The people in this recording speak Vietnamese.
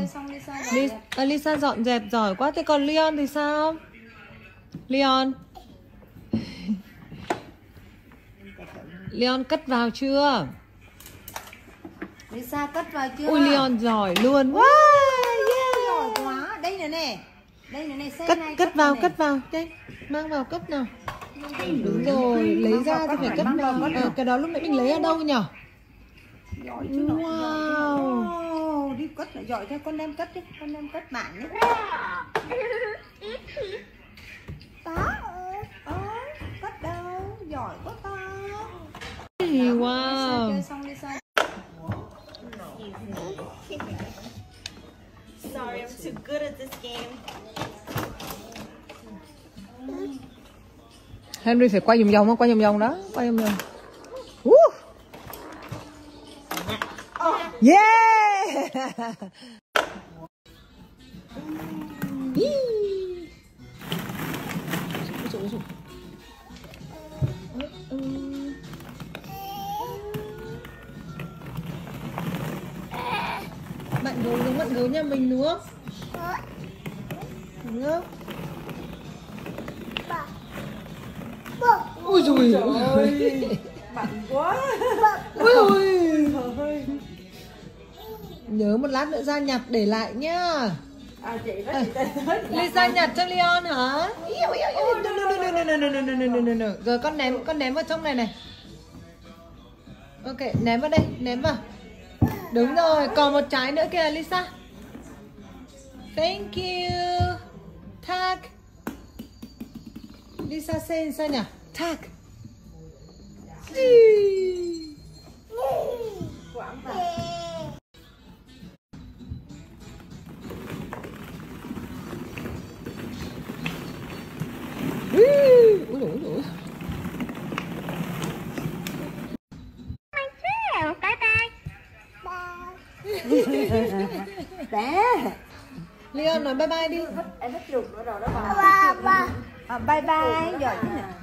Lisa dọn dẹp giỏi quá. Thế còn Leon thì sao? Leon cất vào chưa? Lisa cất vào chưa? Ui Leon giỏi luôn. Wow, giỏi quá. Đây nữa nè. Đây nữa nè, Cất vào. Đây, mang vào cất nào. Đúng rồi, lấy ra thì phải cất nào. Cái đó lúc nãy mình lấy ở đâu nhỉ? Giỏi chứ. Wow. Đi cất lại giỏi thôi, con đem cất đi, con đem cất bạn nhé. Đó. Cất đâu? Giỏi quá ta. Wow. Chơi xong đi sao? Sorry, I'm too good at this game. Henry phải quay vòng đó, quay vòng đó. Yeah. Bạn gấu giống bạn gấu nhà mình đúng không? Đúng không? Ui dồi ôi, Bận quá. ui. Nhớ một lát nữa ra nhặt để lại nhá. Chị đó, Lisa nhặt cho Leon hả? No. Rồi con ném vào trong này này. Ok, ném vào đây, ném vào. Đúng rồi, còn một trái nữa kìa Lisa. Thank you. Tag. Lisa say sao nhỉ? Tag. Ui dồi. Bé. Leon nói bye bye đi. Em hết chuột nữa rồi đó bà. Bye bye, giỏi thế nào.